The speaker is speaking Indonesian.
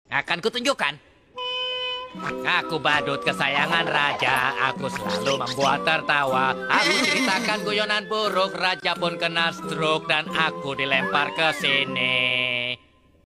Akan kutunjukkan. Aku badut kesayangan raja. Aku selalu membuat tertawa. Aku ceritakan guyonan buruk. Raja pun kena stroke dan aku dilempar ke sini.